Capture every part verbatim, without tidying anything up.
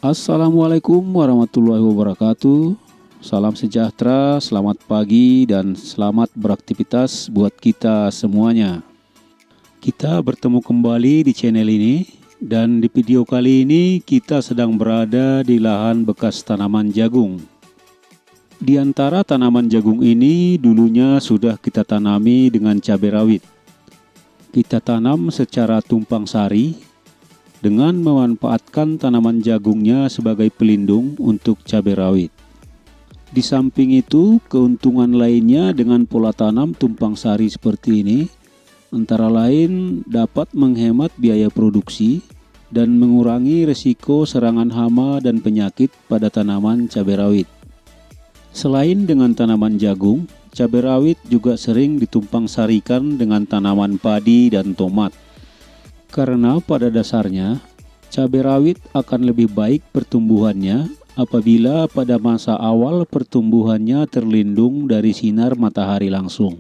Assalamualaikum warahmatullahi wabarakatuh. Salam sejahtera, selamat pagi, dan selamat beraktivitas buat kita semuanya. Kita bertemu kembali di channel ini, dan di video kali ini kita sedang berada di lahan bekas tanaman jagung. Di antara tanaman jagung ini dulunya sudah kita tanami dengan cabai rawit. Kita tanam secara tumpang sari dengan memanfaatkan tanaman jagungnya sebagai pelindung untuk cabai rawit. Di samping itu, keuntungan lainnya dengan pola tanam tumpang sari seperti ini, antara lain dapat menghemat biaya produksi dan mengurangi risiko serangan hama dan penyakit pada tanaman cabai rawit. Selain dengan tanaman jagung, cabai rawit juga sering ditumpang sarikan dengan tanaman padi dan tomat. Karena pada dasarnya, cabai rawit akan lebih baik pertumbuhannya apabila pada masa awal pertumbuhannya terlindung dari sinar matahari langsung.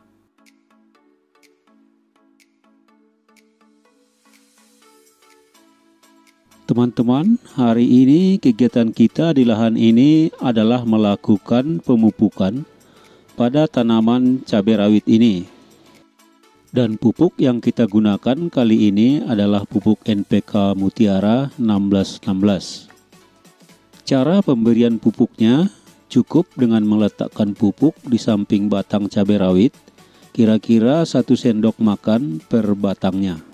Teman-teman, hari ini kegiatan kita di lahan ini adalah melakukan pemupukan pada tanaman cabai rawit ini. Dan pupuk yang kita gunakan kali ini adalah pupuk N P K Mutiara enam belas enam belas. Cara pemberian pupuknya cukup dengan meletakkan pupuk di samping batang cabai rawit, kira-kira satu sendok makan per batangnya.